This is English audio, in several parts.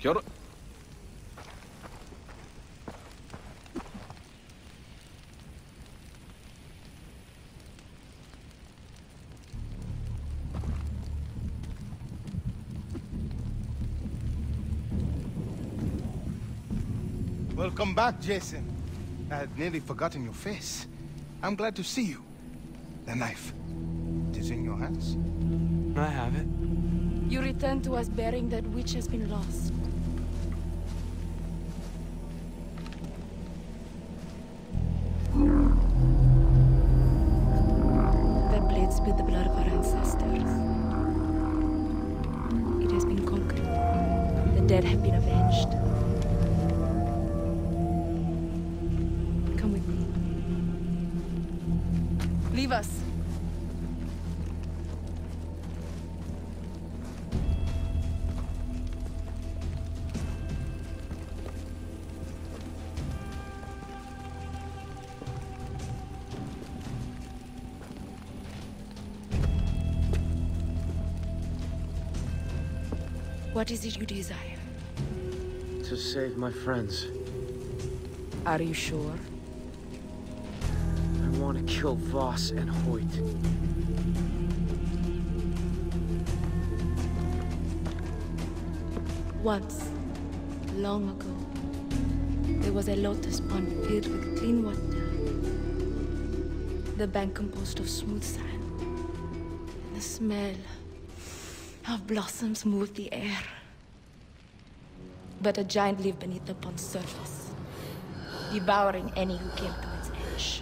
Kia ora. Welcome back, Jason. I had nearly forgotten your face. I'm glad to see you. The knife. It is in your hands? I have it. You return to us bearing that which has been lost. That blade spilled the blood of our ancestors. It has been conquered. The dead have been avenged. Come with me. Leave us. What is it you desire? To save my friends. Are you sure? I want to kill Voss and Hoyt. Once, long ago, there was a lotus pond filled with clean water. The bank composed of smooth sand. And the smell of blossoms moved the air. But a giant lived beneath the pond's surface, devouring any who came to its edge.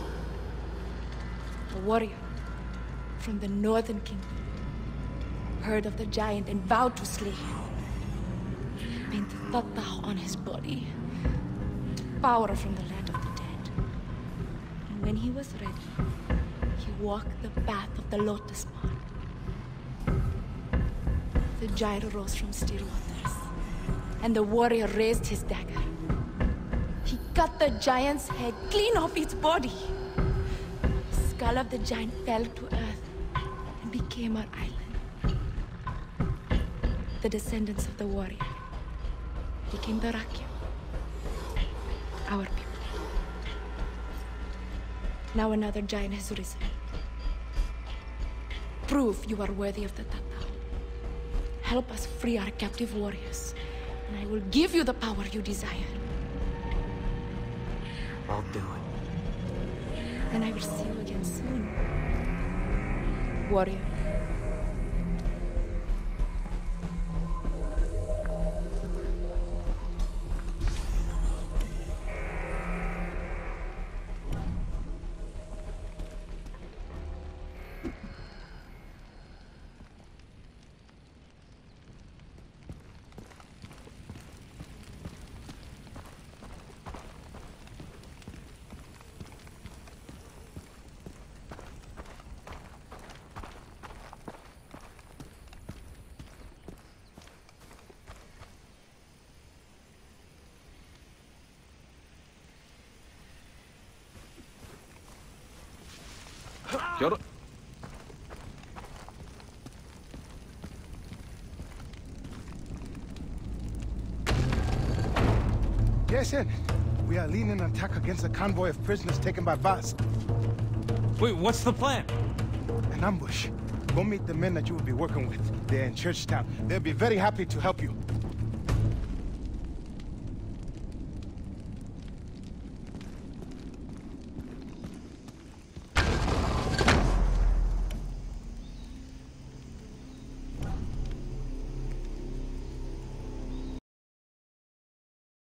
A warrior from the northern kingdom heard of the giant and vowed to slay him. He painted tatau on his body, to power from the land of the dead. And when he was ready, he walked the path of the lotus pond. The giant rose from still waters, and the warrior raised his dagger. He cut the giant's head clean off its body. The skull of the giant fell to earth and became our island. The descendants of the warrior became the Rakyat, our people. Now another giant has risen. Prove you are worthy of the tatau. Help us free our captive warriors, and I will give you the power you desire. I'll do it. And I will see you again soon, warrior. Kia ora. Jason, we are leading an attack against a convoy of prisoners taken by Voss. Wait, what's the plan? An ambush. Go meet the men that you will be working with. They're in Churchtown. They'll be very happy to help you.